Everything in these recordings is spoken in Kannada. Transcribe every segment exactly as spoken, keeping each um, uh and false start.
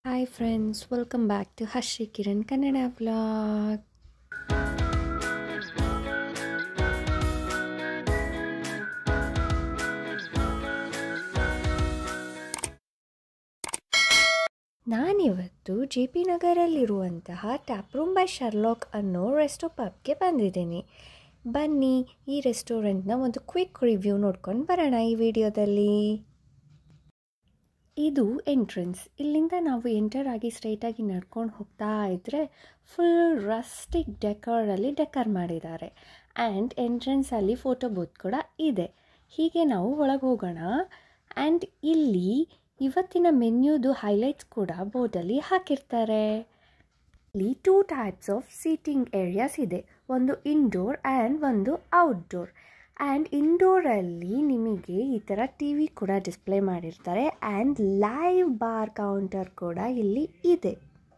Hi friends, welcome back to harshikiran Kannada vlog. ನಾನಿವತ್ತು ಜೆ ಪಿ ನಗರಲ್ಲಿರುವಂತಹ ಟ್ಯಾಪ್ರೂಮ್ ಬೈ ಶರ್ಲಾಕ್ ಅನ್ನೋ ರೆಸ್ಟೋಪಬ್ಗೆ ಬಂದಿದ್ದೀನಿ. ಬನ್ನಿ ಈ ರೆಸ್ಟೋರೆಂಟ್ನ ಒಂದು ಕ್ವಿಕ್ ರಿವ್ಯೂ ನೋಡ್ಕೊಂಡು ಬರೋಣ ಈ ವಿಡಿಯೋದಲ್ಲಿ. ಇದು ಎಂಟ್ರೆನ್ಸ್. ಇಲ್ಲಿಂದ ನಾವು ಎಂಟರ್ ಆಗಿ ಸ್ಟ್ರೈಟಾಗಿ ನಡ್ಕೊಂಡು ಹೋಗ್ತಾ ಇದ್ದರೆ ಫುಲ್ ರಸ್ಟಿಕ್ ಡೆಕೋರಲ್ಲಿ ಡೆಕೋರ್ ಮಾಡಿದ್ದಾರೆ. ಆ್ಯಂಡ್ ಎಂಟ್ರೆನ್ಸಲ್ಲಿ ಫೋಟೋ ಬೂತ್ ಕೂಡ ಇದೆ. ಹೀಗೆ ನಾವು ಒಳಗೆ ಹೋಗೋಣ. ಆ್ಯಂಡ್ ಇಲ್ಲಿ ಇವತ್ತಿನ ಮೆನ್ಯೂದು ಹೈಲೈಟ್ಸ್ ಕೂಡ ಬೋರ್ಡಲ್ಲಿ ಹಾಕಿರ್ತಾರೆ. ಇಲ್ಲಿ two types of seating areas ಇದೆ, ಒಂದು ಇಂಡೋರ್ ಆ್ಯಂಡ್ ಒಂದು ಔಟ್ಡೋರ್. ಆ್ಯಂಡ್ ಇಂಡೋರಲ್ಲಿ ನಿಮಗೆ ಈ ಥರ ಟಿ ವಿ ಕೂಡ ಡಿಸ್ಪ್ಲೇ ಮಾಡಿರ್ತಾರೆ. ಆ್ಯಂಡ್ ಲೈವ್ ಬಾರ್ ಕೌಂಟರ್ ಕೂಡ ಇಲ್ಲಿ ಇದೆ.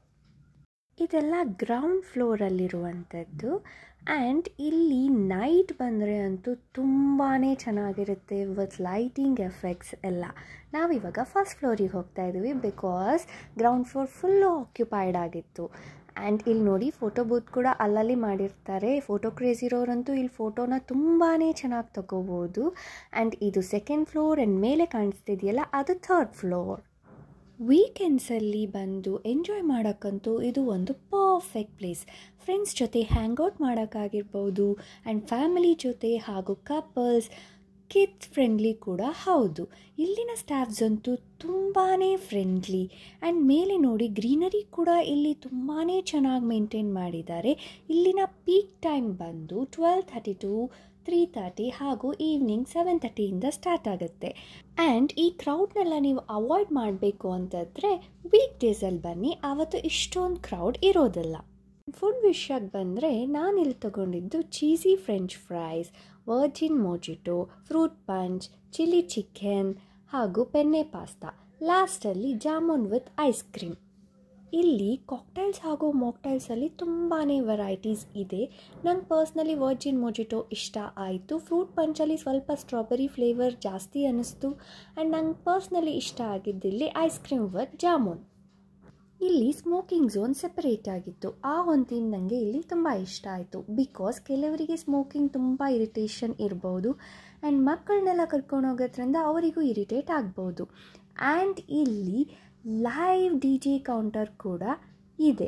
ಇದೆಲ್ಲ ಗ್ರೌಂಡ್ ಫ್ಲೋರಲ್ಲಿರುವಂಥದ್ದು. ಆ್ಯಂಡ್ ಇಲ್ಲಿ ನೈಟ್ ಬಂದರೆ ಅಂತೂ ತುಂಬಾ ಚೆನ್ನಾಗಿರುತ್ತೆ ವಿತ್ ಲೈಟಿಂಗ್ ಎಫೆಕ್ಟ್ಸ್ ಎಲ್ಲ. ನಾವಿವಾಗ ಫಸ್ಟ್ ಫ್ಲೋರಿಗೆ ಹೋಗ್ತಾ ಇದ್ದೀವಿ because ground floor full occupied ಆಗಿತ್ತು. ಆ್ಯಂಡ್ ಇಲ್ಲಿ ನೋಡಿ ಫೋಟೋ ಬೂತ್ ಕೂಡ ಅಲ್ಲಲ್ಲಿ ಮಾಡಿರ್ತಾರೆ. ಫೋಟೋ ಕ್ರೇಜ್ ಇರೋರಂತೂ ಇಲ್ಲಿ ಫೋಟೋನ ತುಂಬಾ ಚೆನ್ನಾಗಿ ತಗೋಬೋದು. ಆ್ಯಂಡ್ ಇದು ಸೆಕೆಂಡ್ ಫ್ಲೋರ್ ಆ್ಯಂಡ್ ಮೇಲೆ ಕಾಣಿಸ್ತಿದೆಯಲ್ಲ ಅದು ಥರ್ಡ್ ಫ್ಲೋರ್. ವೀಕೆಂಡ್ಸಲ್ಲಿ ಬಂದು ಎಂಜಾಯ್ ಮಾಡೋಕ್ಕಂತೂ ಇದು ಒಂದು ಪರ್ಫೆಕ್ಟ್ ಪ್ಲೇಸ್. ಫ್ರೆಂಡ್ಸ್ ಜೊತೆ ಹ್ಯಾಂಗ್ಔಟ್ ಮಾಡೋಕ್ಕಾಗಿರ್ಬೋದು ಆ್ಯಂಡ್ ಫ್ಯಾಮಿಲಿ ಜೊತೆ ಹಾಗೂ ಕಪಲ್ಸ್, ಕಿಡ್ಸ್ ಫ್ರೆಂಡ್ಲಿ ಕೂಡ ಹೌದು. ಇಲ್ಲಿನ ಸ್ಟಾಫ್ಸ್ ಅಂತೂ ತುಂಬಾ ಫ್ರೆಂಡ್ಲಿ. ಆ್ಯಂಡ್ ಮೇಲೆ ನೋಡಿ ಗ್ರೀನರಿ ಕೂಡ ಇಲ್ಲಿ ತುಂಬಾ ಚೆನ್ನಾಗಿ ಮೇಂಟೈನ್ ಮಾಡಿದ್ದಾರೆ. ಇಲ್ಲಿನ ಪೀಕ್ ಟೈಮ್ ಬಂದು twelve thirty to three thirty ಹಾಗೂ ಈವ್ನಿಂಗ್ ಸೆವೆನ್ ತರ್ಟಿಯಿಂದ ಸ್ಟಾರ್ಟ್ ಆಗುತ್ತೆ. ಆ್ಯಂಡ್ ಈ ಕ್ರೌಡ್ನೆಲ್ಲ ನೀವು ಅವಾಯ್ಡ್ ಮಾಡಬೇಕು ಅಂತಂದರೆ ವೀಕ್ ಡೇಸಲ್ಲಿ ಬನ್ನಿ, ಆವತ್ತು ಇಷ್ಟೊಂದು ಕ್ರೌಡ್ ಇರೋದಿಲ್ಲ. ಫುಡ್ ವಿಷಯಕ್ಕೆ ಬಂದರೆ ನಾನಿಲ್ಲಿ ತೊಗೊಂಡಿದ್ದು cheesy French fries, virgin mojito, fruit punch, chilli chicken ಹಾಗೂ ಪೆನ್ನೆ ಪಾಸ್ತಾ, ಲಾಸ್ಟಲ್ಲಿ ಜಾಮೂನ್ ವಿತ್ ಐಸ್ ಕ್ರೀಮ್. ಇಲ್ಲಿ ಕಾಕ್ಟೈಲ್ಸ್ ಹಾಗೂ ಮಾಕ್ಟೈಲ್ಸಲ್ಲಿ ತುಂಬಾ ವೆರೈಟೀಸ್ ಇದೆ. ನಂಗೆ ಪರ್ಸ್ನಲಿ ವರ್ಜಿನ್ ಮೊಜಿಟೋ ಇಷ್ಟ ಆಯಿತು. ಫ್ರೂಟ್ ಪಂಚಲ್ಲಿ ಸ್ವಲ್ಪ ಸ್ಟ್ರಾಬೆರಿ ಫ್ಲೇವರ್ ಜಾಸ್ತಿ ಅನ್ನಿಸ್ತು. ಆ್ಯಂಡ್ ನಂಗೆ ಪರ್ಸ್ನಲಿ ಇಷ್ಟ ಆಗಿದ್ದಿಲ್ಲಿ ಐಸ್ ಕ್ರೀಮ್ ವಿತ್ ಜಾಮೂನ್. ಇಲ್ಲಿ ಸ್ಮೋಕಿಂಗ್ ಝೋನ್ ಸೆಪರೇಟ್ ಆಗಿತ್ತು. ಆ ಒಂದು ಥೀಮ್ ನನಗೆ ಇಲ್ಲಿ ತುಂಬ ಇಷ್ಟ ಆಯಿತು. ಬಿಕಾಸ್ ಕೆಲವರಿಗೆ ಸ್ಮೋಕಿಂಗ್ ತುಂಬ ಇರಿಟೇಷನ್ ಇರ್ಬೋದು. ಆ್ಯಂಡ್ ಮಕ್ಕಳನ್ನೆಲ್ಲ ಕರ್ಕೊಂಡು ಹೋಗೋದ್ರಿಂದ ಅವರಿಗೂ ಇರಿಟೇಟ್ ಆಗ್ಬೋದು. ಆ್ಯಂಡ್ ಇಲ್ಲಿ ಲೈವ್ ಡಿ ಜೆ ಕೌಂಟರ್ ಕೂಡ ಇದೆ.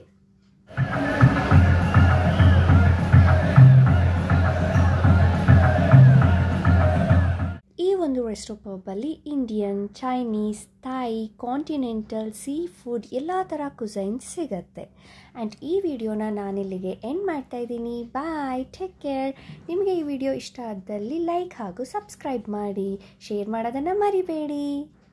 ಈ ಒಂದು ರೆಸ್ಟೋಪಬ್ಬಲ್ಲಿ Indian, Chinese, Thai, continental, seafood ಎಲ್ಲ ಥರ ಕುಸೈನ್ಸ್ ಸಿಗುತ್ತೆ. ಆ್ಯಂಡ್ ಈ ವಿಡಿಯೋನ ನಾನಿಲ್ಲಿಗೆ ಎಂಡ್ ಮಾಡ್ತಾ ಇದ್ದೀನಿ. Bye, take care. ನಿಮಗೆ ಈ ವಿಡಿಯೋ ಇಷ್ಟ ಆದಲ್ಲಿ ಲೈಕ್ ಹಾಗೂ ಸಬ್ಸ್ಕ್ರೈಬ್ ಮಾಡಿ, ಶೇರ್ ಮಾಡೋದನ್ನು ಮರಿಬೇಡಿ.